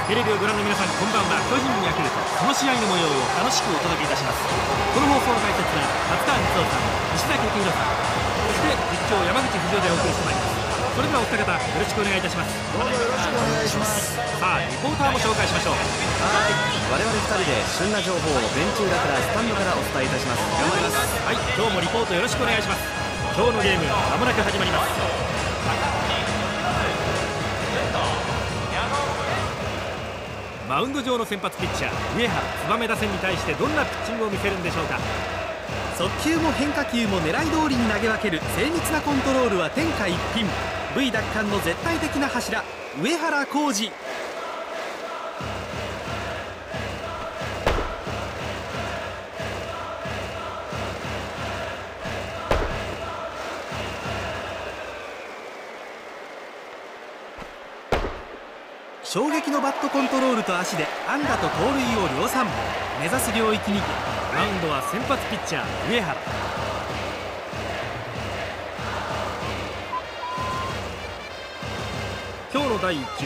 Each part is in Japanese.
テレビをご覧の皆さん、こんばんは。巨人ヤクルト、この試合の模様を楽しくお届けいたします。この放送の解説は松川光雄さん、石崎幸宏さん、そして実況山口不二夫でお送りしてまいります。それではお二方よろしくお願いいたします。 どうぞよろしくお願いします。 さあ、リポーターも紹介しましょう。 はい、我々2人で旬な情報をベンチ裏からスタンドからお伝えいたします。頑張ります。 はい、今日もリポートよろしくお願いします。今日のゲームまもなく始まります。マウンド上の先発ピッチャー上原燕打線に対してどんなピッチングを見せるんでしょうか。 速球も変化球も狙い通りに投げ分ける精密なコントロールは天下一品。 V 奪還の絶対的な柱上原浩二。衝撃のバットコントロールと足で安打と盗塁を量産。目指す領域にマウンドは先発ピッチャー上原。今日の第1球、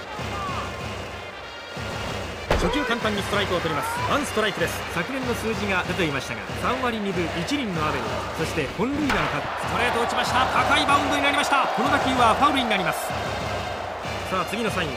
初球簡単にストライクを取ります。ワンストライクです。昨年の数字が出ていましたが3割2分1厘のアベレージ、そして本塁打の数。ストレート打ちました。高いバウンドになりました。この打球はファウルになります。さあ次のサイン、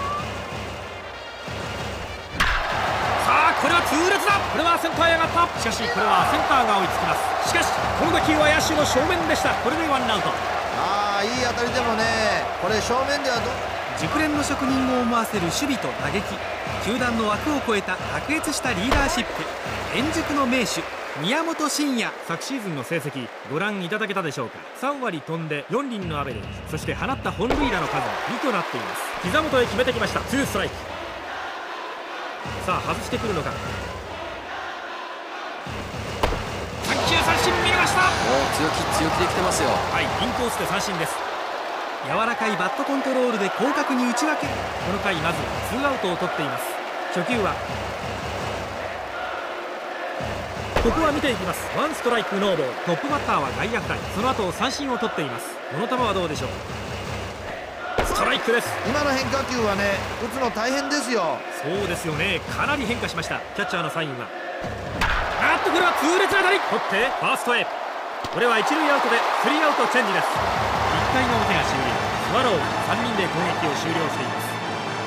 これは痛烈だ。これはセンターへ上がった。しかしこれはセンターが追いつきます。しかしこの打球は野手の正面でした。これでワンアウト。 いい当たりでもね、これ正面では熟練の職人を思わせる守備と打撃、球団の枠を超えた卓越したリーダーシップ、円熟の名手宮本慎也。 昨シーズンの成績ご覧いただけたでしょうか。3割飛んで4厘のアベレージ、そして放った本塁打の数2となっています。膝元へ決めてきました。2ストライク。さあ外してくるのか。3球三振、見ました。 強気できてますよ。 はい、インコースで三振です。 柔らかいバットコントロールで広角に打ち分ける。 この回まず2アウトを取っています。初球はここは見ていきます。ワンストライクノーボール。トップバッターは外野フライ、その後三振を取っています。この球はどうでしょう。ストライクです。 今の変化球はね、打つの大変ですよ。 そうですよね、かなり変化しました。キャッチャーのサインはこれは痛烈な当たり。取ってファーストへ。これは一塁アウトでスリーアウトチェンジです。1回の表が終了。スワローズ3人で攻撃を終了しています。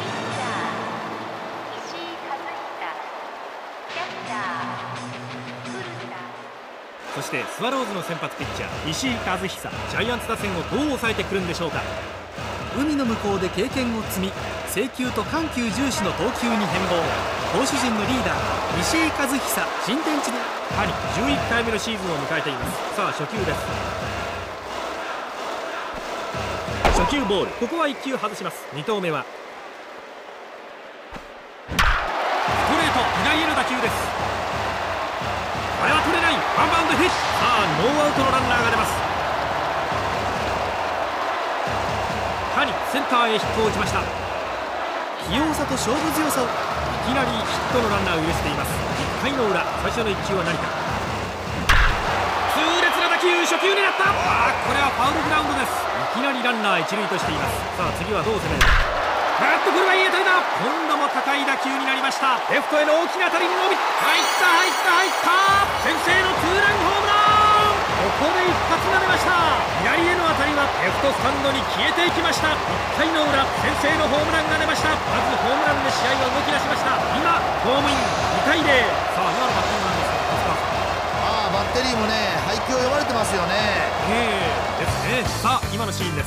そしてスワローズの先発ピッチャー石井一久、ジャイアンツ打線をどう抑えてくるんでしょうか。 海の向こうで経験を積み、制球と緩急重視の投球に変貌。投手陣のリーダー石井一久、新天地でパリ11回目のシーズンを迎えています。さあ初球です。初球ボール。ここは1球外します。2投目はストレート左への打球です。これは取れない。ワンバウンドヒット。さあノーアウトのランナーが出ます。谷センターへヒットを打ちました。 器用さと勝負強さを。 いきなりヒットのランナーを許しています。1回の裏、最初の1球は何か。痛烈な打球、初球になった。これはファウルグラウンドです。いきなりランナー一塁としています。さあ次はどう攻める。これはいい当たりだ。今度も高い打球になりました。レフトへの大きな当たりに伸び、入った先制のツーランホームラン。ここで一発が出ました。左への当たりはレフトスタンドに消えていきました。1回の裏、先制のホームランが出ました。まずホームランで試合が動き出しました。今ホームイン、2対0。さあ今のバッティングなんですが、 バッテリーもね、配球を読まれてますよね。 ですね。さあ今のシーンです。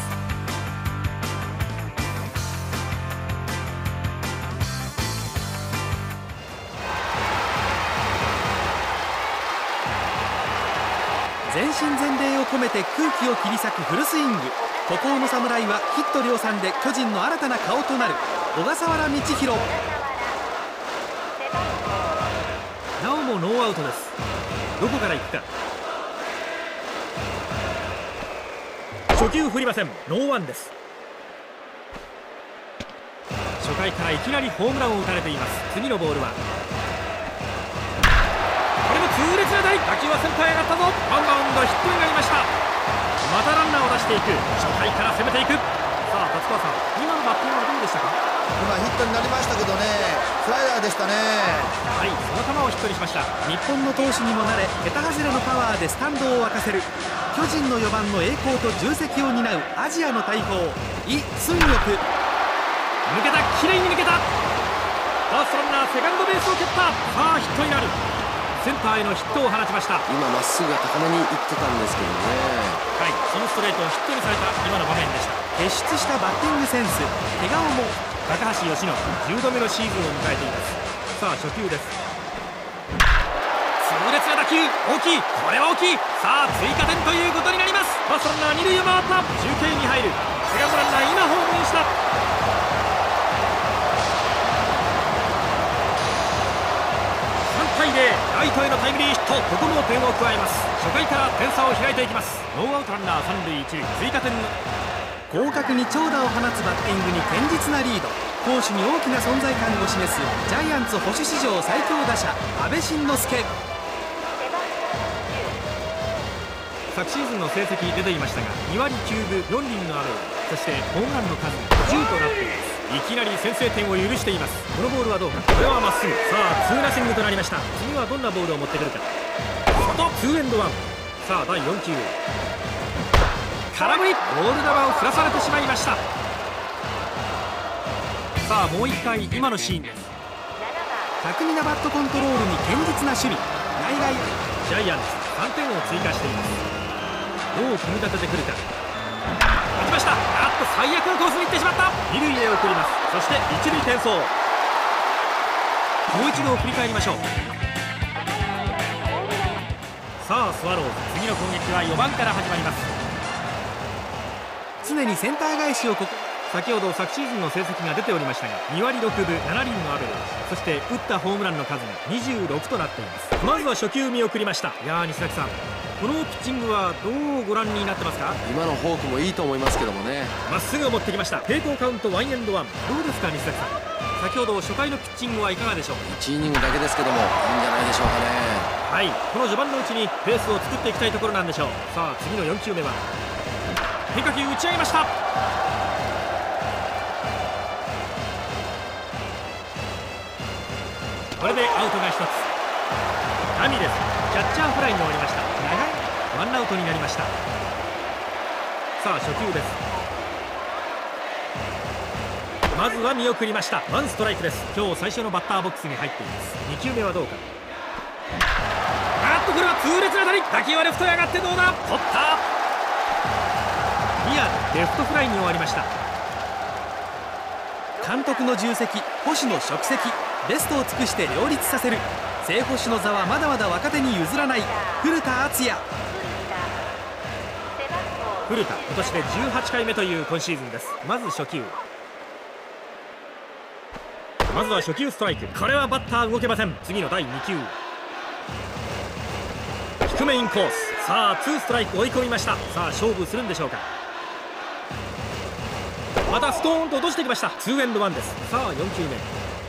全身全霊を込めて空気を切り裂くフルスイング。孤高の侍はヒット量産で巨人の新たな顔となる小笠原道弘。 なおもノーアウトです。どこから行くか。初球振りません。ノーワンです。初回からいきなりホームランを打たれています。次のボールはこれも痛烈な当たり。打球はセンターへ上がったぞ。ワンバウンドヒットになりました。またランナーを出していく。初回から攻めていく。さあ達川さん、今のバッティングはどうでしたか？ 今ヒットになりましたけどね、スライダーでしたね。 はい、その球をヒットにしました。 日本の投手にもなれ、桁外れのパワーでスタンドを沸かせる。巨人の4番の栄光と重責を担うアジアの大砲イ・スンヨク。 抜けた、きれいに抜けた。ファーストランナーセカンドベースを蹴った。さあヒットになる。センターへのヒットを放ちました。 今まっすぐが高めに行ってたんですけどね。 はい、そのストレートをヒットにされた今の場面でした。 傑出したバッティングセンス、怪我も。 高橋由伸、10度目のシーズンを迎えています。さあ初球です。痛烈な打球、大きい、これは大きい。さあ追加点ということになります。ファーストランナー二塁を回った。中継に入る。セカンドランナー今ホームインした。3対0、ライトへのタイムリーヒット。ここも点を加えます。初回から点差を開いていきます。ノーアウトランナー三塁一塁、追加点。 広角に長打を放つバッティングに堅実なリード。攻守に大きな存在感を示すジャイアンツ保守史上最強打者阿部慎之助。 昨シーズンの成績出ていましたが、2割9分4厘のアベレージ、そしてホームランの数10となっています。いきなり先制点を許しています。このボールはどうか。これはまっすぐ。さあツーナッシングとなりました。次はどんなボールを持ってくるか。外ツーエンドワン。さあ第4球、空振り。ボール球を振らされてしまいました。さあもう1回今のシーンです。 巧みなバットコントロールに堅実な守備。内外ジャイアンツ3点を追加しています。どう組み立ててくるか。打ちました。あっと最悪のコースに行ってしまった。二塁へ送ります。そして一塁転送。もう一度振り返りましょう。さあスワローズ、次の攻撃は4番から始まります。 常にセンター返しを先ほど昨シーズンの成績が出ておりましたが、2割6分7厘のアベレージ、そして打ったホームランの数が26となっています。まずは初球見送りました。いやー西崎さん、このピッチングはどうご覧になってますか？ 今のフォークもいいと思いますけどもね。 まっすぐを持ってきました。平行カウントワンエンドワン。どうですか西崎さん、先ほど初回のピッチングはいかがでしょう？ 1イニングだけですけどもいいんじゃないでしょうかね。 はい、この序盤のうちにペースを作っていきたいところなんでしょう。さあ次の4球目は変化球打ち上げました。これでアウトが1つ。ラミレス、キャッチャーフライに終わりました。長いワンアウトになりました。さあ初球です。まずは見送りました。ワンストライクです。今日最初のバッターボックスに入っています。2球目はどうか。あっとこれは痛烈な当たり。打球はレフトへ上がってどうだ。取った。ニアレフトフライに終わりました。 監督の重責、捕手の職責、ベストを尽くして両立させる。正捕手の座はまだまだ若手に譲らない古田敦也。 古田、今年で18回目という今シーズンです。まず初球、まずは初球ストライク。これはバッター動けません。次の第2球、低めインコース。さあツーストライク追い込みました。さあ勝負するんでしょうか。またストーンと落としてきました。ツーエンドワンです。さあ4球目、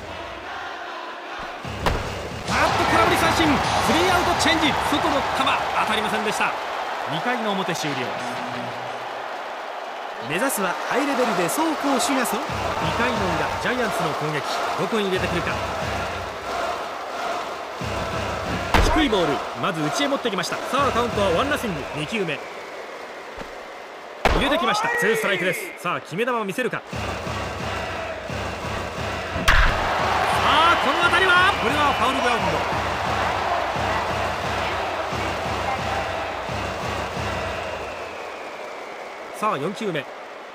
空振り三振。スリーアウトチェンジ。外の球当たりませんでした。2回の表終了。 目指すはハイレベルで走攻守が2 回の裏、ジャイアンツの攻撃、どこに入れてくるか。低いボール、まず内へ持ってきました。さあカウントはワンナッシング。2球目入れてきました。ツーストライクです。さあ決め球を見せるか。さあこの当たりは、これはファウルグラウンド。さあ4球目、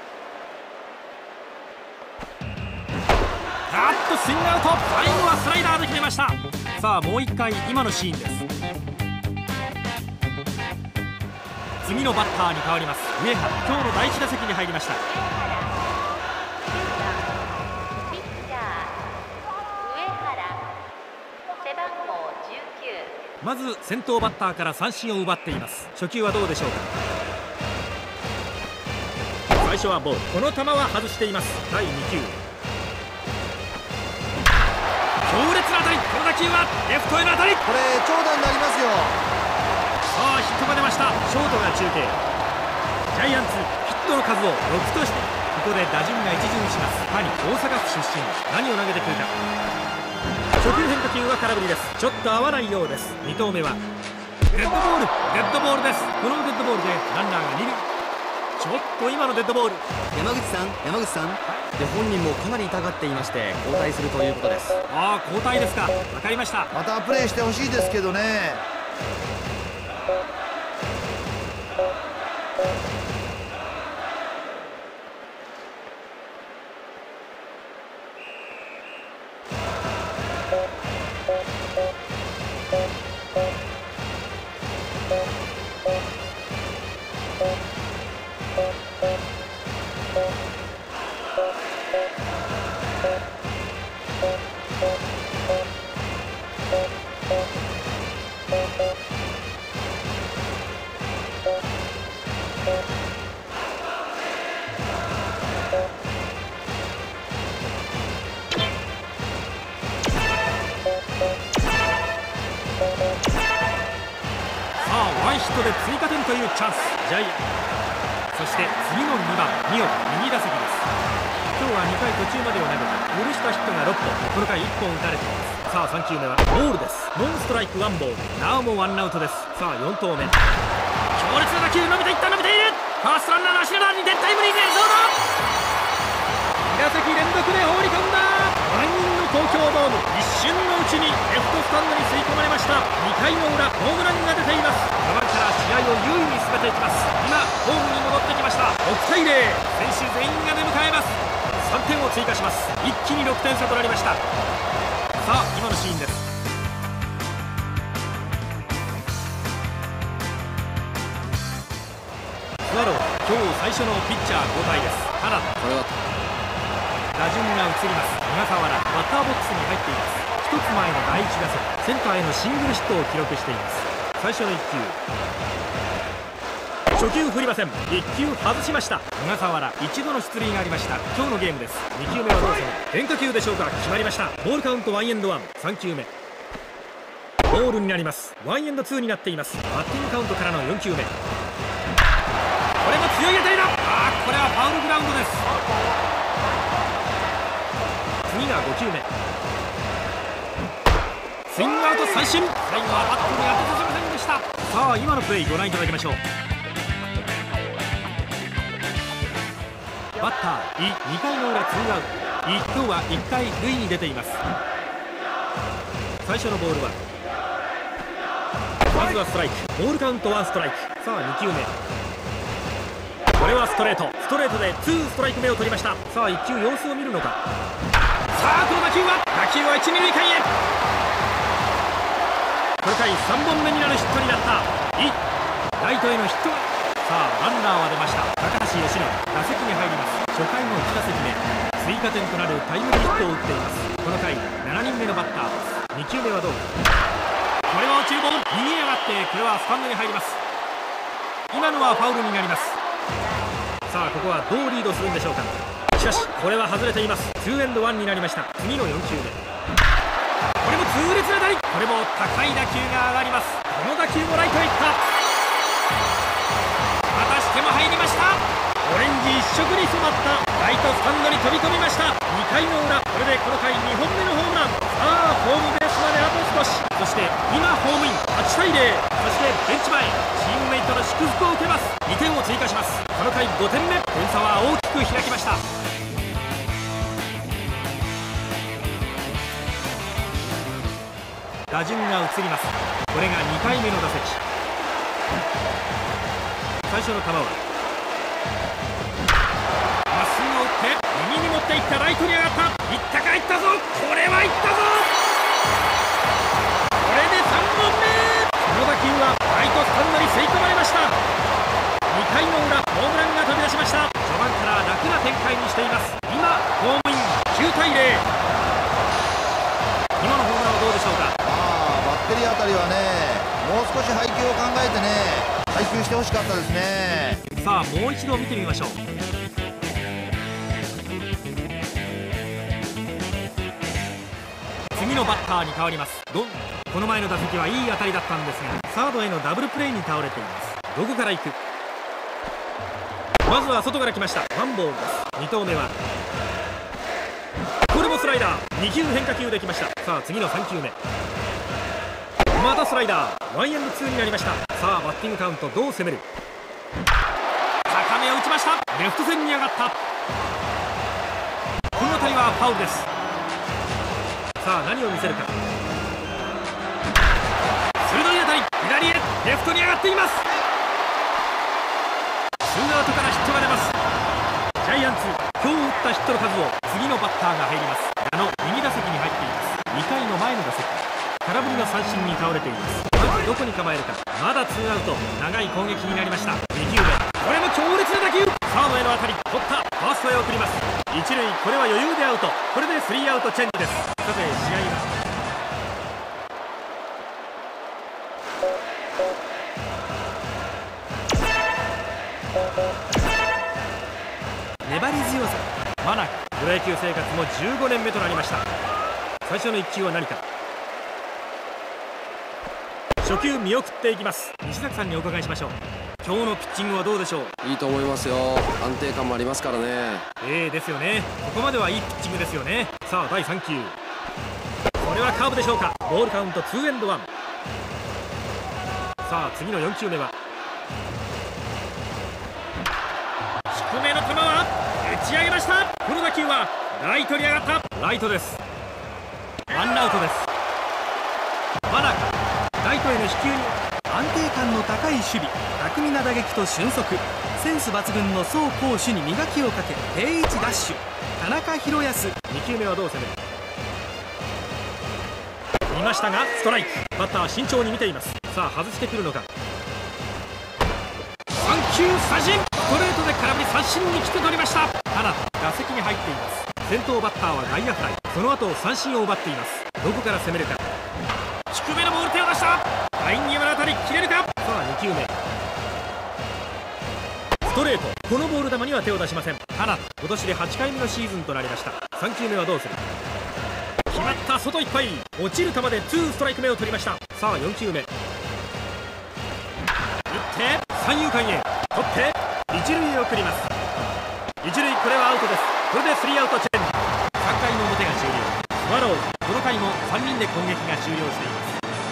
あっとスイングアウト。最後はスライダーで決めました。さあもう1回今のシーンです。次のバッターに変わります。上原、今日の第1打席に入りました。まず先頭バッターから三振を奪っています。初球はどうでしょうか。最初はボール。この球は外しています。第2球、強烈な当たり。この打球はレフトへの当たり。 これ長打になりますよ。 さあヒットが出ました。ショートが中継。ジャイアンツヒットの数を6としてここで打順が一巡します。谷、大阪府出身、何を投げてくるか。初球変化球は空振りです。ちょっと合わないようです。2投目はデッドボール、デッドボールです。このデッドボールでランナーが2塁。ちょっと今のデッドボール。 山口さんで本人もかなり痛がっていまして交代するということです。 ああ、交代ですか。分かりました。 またプレーしてほしいですけどね。 ワンヒットで追加点というチャンス。ジャイアンツ、そして次の2番ミオ、右打席です。今日は2回途中までを投げて許したヒットが6本、この回1本打たれています。さあ3球目はボールです。ノンストライクワンボール、なおもワンアウトです。さあ4投目、強烈な打球、伸びていった、伸びている。ファーストランナーの足柄に2点タイムリーでどうだ。2打席連続で放り込んだ。満員の東京ドーム、一瞬のうちにレフトスタンドに吸い込まれました。2回の裏、ホームランが出ています。序盤から試合を優位に進めていきます。今ホームに戻ってきました。6対0、選手全員が出迎えます。3点を追加します。一気に6点差となりました。さあ今のシーンです。スワローズ、今日最初のピッチャー交代です。花田、これは打順が移ります。小笠原、バッターボックスに入っています。一つ前の第1打席、センターへのシングルヒットを記録しています。最初の1球、初球振りません。1球外しました。小笠原、一度の出塁がありました。今日のゲームです。2球目はどうする。変化球でしょうか。決まりました。ボールカウント1エンド1。3球目ボールになります。1エンド2になっています。バッティングカウントからの4球目、これも強い当たりだ。これはファウルグラウンドです。次が5球目、スイングアウト三振。最後はバットに当てさせませんでした。さあ今のプレーご覧いただきましょう。バッターイ、2回の裏ツーアウト。イ、今日は1回塁に出ています。最初のボールはまずはストライク、ボールカウント1ストライク。さあ2球目、これはストレート、ストレートで2ストライク目を取りました。さあ1球様子を見るのか。さあこの打球は1、2塁間へ。この回3本目になるヒットになったイ、ライトへのヒット。さあランナーは出ました。高橋由伸、打席に入ります。初回の1打席目、追加点となるタイムリーヒットを打っています。この回7人目のバッターです。2球目はどうか。これは落ちるボール、右へ上がってこれはスタンドに入ります。今のはファウルになります。さあここはどうリードするんでしょうか。しかしこれは外れています。2エンド1になりました。次の4球目、これも痛烈な当たり、これも高い打球が上がります。この打球もライトへ行った。またしても入りました。オレンジ一色に染まったライトスタンドに飛び込みました。2回の裏、これでこの回2本目のホームラン。さあホームベースまであと少し。そして今ホームイン、8対0。そしてベンチ前、チームメイトの祝福を受けます。2点を追加します。この回5点目、点差は大きく開きました。打順が移ります。これが2回目の打席。最初の球はまっすぐを打って右に持っていった。ライトに上がった。いったか、いったぞ。これはいったぞ。これで3本目。この打球はライトスタンドに吸い込まれました。2回の裏、ホームランが飛び出しました。序盤から楽な展開にしています。今ホームイン、9対0。今のホームランはどうでしょうか。 バッテリーあたりはね、もう少し配球を考えてね、配球してほしかったですね。 さあもう一度見てみましょう。次のバッターに変わります。この前の打席はいい当たりだったんですが、サードへのダブルプレーに倒れています。どこから行く。まずは外から来ました。ワンボールです。 2投目はこれもスライダー、2球変化球できました。さあ次の3球目、またスライダー、ワンエンドツーになりました。さあバッティングカウントどう攻める。高めを打ちました。レフト線に上がった。この当たりはファウルです。さあ何を見せるか。鋭い当たり、左へレフトに上がっています。ツーアウトからヒットが出ます。ジャイアンツ、今日打ったヒットの数を次のバッターが入ります。右打席に入っています。2回の前の打席、空振りの三振に倒れています。まずどこに構えるか。まだツーアウト、長い攻撃になりました。2球目、これも強烈な打球、サードへの当たり、取った、ファーストへ送ります。一塁、これは余裕でアウト。これでスリーアウトチェンジです。さて試合は粘り強さ、真中、プロ野球生活も15年目となりました。最初の1球は何か。初球見送っていきます。西崎さんにお伺いしましょう。今日のピッチングはどうでしょう。 いいと思いますよ。安定感もありますからね。 ですよね。ここまではいいピッチングですよね。さあ第3球、これはカーブでしょうか。ボールカウントツーエンドワン。さあ次の4球目は低めの球は打ち上げました。この打球はライトに上がった。ライトです。ワンアウトです。真中、ライトへの飛球に安定感の高い守備、巧みな打撃と俊足、センス抜群の走攻守に磨きをかけ定位置ダッシュ、田中宏康。 2球目はどう攻める。見ましたがストライク。バッターは慎重に見ています。さあ外してくるのか。3球三振、ストレートで空振り三振に来て取りました。ただ打席に入っています。先頭バッターは外野フライ、その後三振を奪っています。どこから攻めるか。低めのボール、手を出した。ライン際の当たり切れるか。さあ2球目、ストレート、このボール球には手を出しません。ただ今年で8回目のシーズンとなりました。3球目はどうする。決まった、外いっぱい、落ちる球で2ストライク目を取りました。さあ4球目、打って三遊間へ、取って一塁へ送ります。一塁、これはアウトです。これでスリーアウトチェンジ。3回の表が終了。スワローズ、この回も3人で攻撃が終了しています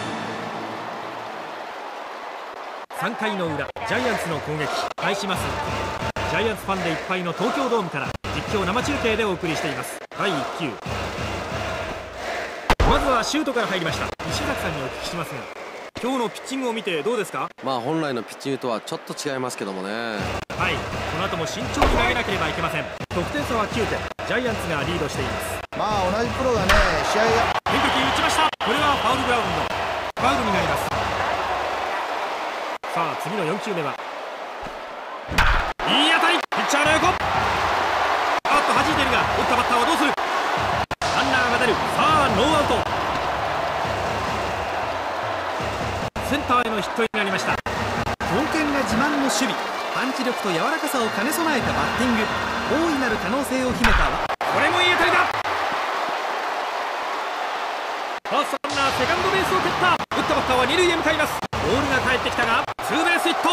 。3回の裏、ジャイアンツの攻撃開始ます。ジャイアンツファンでいっぱいの東京ドームから実況生中継でお送りしています。第1球、まずはシュートから入りました。西崎さんにお聞きしますが、今日のピッチングを見てどうですか。 本来のピッチングとはちょっと違いますけどもね。 はい、この後も慎重に投げなければいけません。得点差は9点、ジャイアンツがリードしています。 同じプロがね、試合が変化球打ちました。これはファウルグラウンド、ファウルになります。さあ次の4球目は、いい当たり、ピッチャーの横、弾いているが、打ったバッターはどうする。ランナーが出る。さあノーアウト。センターへのヒットになりました。 強肩が自慢の守備、パンチ力と柔らかさを兼ね備えたバッティング、大いなる可能性を秘めた。 これもいい当たりだ。ファーストランナーセカンドベースを蹴った。打ったバッターは二塁へ向かいます。ボールが返ってきたがツーベースヒット。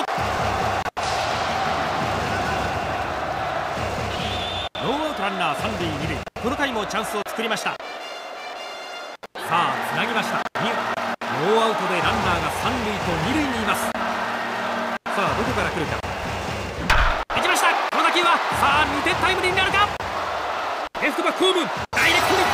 ノーアウトランナー三塁二塁。この回もチャンスを作りました。さあつなぎました。ノーアウトでランナーが三塁と二塁にいます。さあどこから来るか。行きました。この打球はさあ2点タイムリーになるか。レフトバックホーム、ダイレクトにいった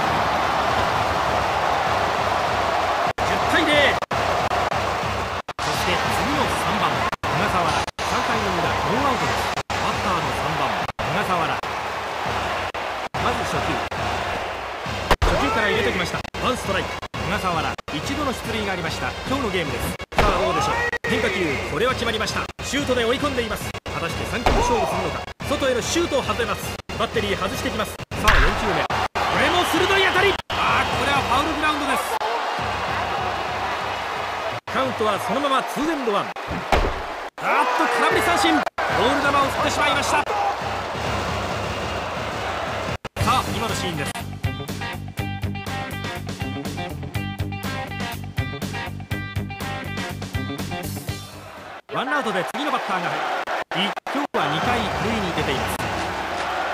。10対0。そして次の3番小笠原、3回の裏ノーアウトです。バッターの3番小笠原、まず初球から入れてきました。ワンストライク。小笠原、一度の出塁がありました。今日のゲームです。さあどうでしょう。変化球、これは決まりました。シュートで追い込んでいます。果たして3球勝負するのか。外へのシュートを外れます。バッテリー外してきます。さあ4球目、これも鋭い当たり。これはファウルグラウンドです。カウントはそのままツーエンドワン。空振り三振。ボール球を振ってしまいました。さあ今のシーンです。ワンアウトで次のバッターが入り、今日は2回塁に出ています。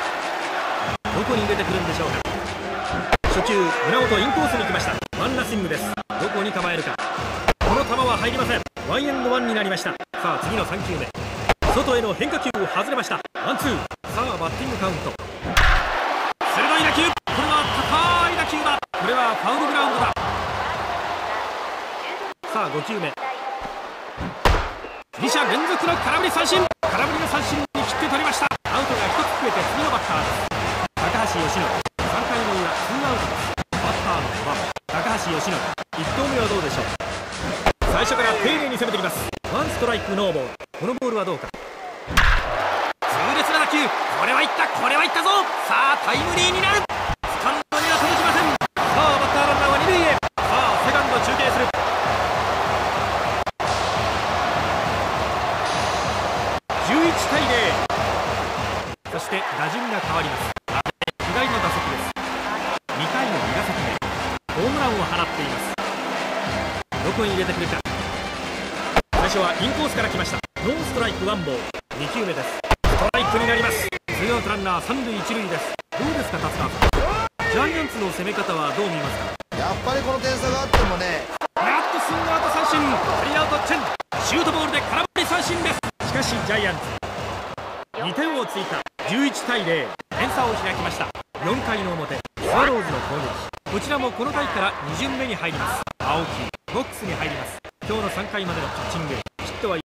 に入れてくるんでしょうか。初球胸元インコースに来ました。ワンラスイングです。どこに構えるか。この球は入りません。ワンエンドワンになりました。さあ次の3球目、外への変化球を外れました。ワンツー。さあバッティングカウント。鋭い打球、これは高い打球だ。これはファウルグラウンドだ。さあ5球目、2者連続の空振り三振。空振りの三振に切って取りました。アウトが1つ増えて次のバッターです。高橋由伸、3回の裏ツーアウトです。バッターの5番高橋由伸、1投目はどうでしょう。最初から丁寧に攻めてきます。ワンストライクノーボール。このボールはどうか。痛烈な打球、これはいった、これはいったぞ。さあタイムリーになる。スタンドには届きません。さあバッターランナーは2塁へ。さあセカンド中継する。11対0。そして打順が変わります。左の打席です。2回の2打席目、ホームランを放っています。どこに入れてくるか。最初はインコースから来ました。ノーストライクワンボール。2球目です。ストライクになります。ツーアウトランナー三塁一塁です。どうですか達川さん、ジャイアンツの攻め方はどう見ますか。 やっぱりこの点差があってもね、 やっとスイングアウト三振。スリーアウトチェンジ。シュートボールで空振り三振です。しかしジャイアンツ2点を追加。11対0。点差を開きました。4回の表、スワローズの攻撃。こちらもこの回から2巡目に入ります。青木ボックスに入ります。今日の3回までのピッチング、ヒットは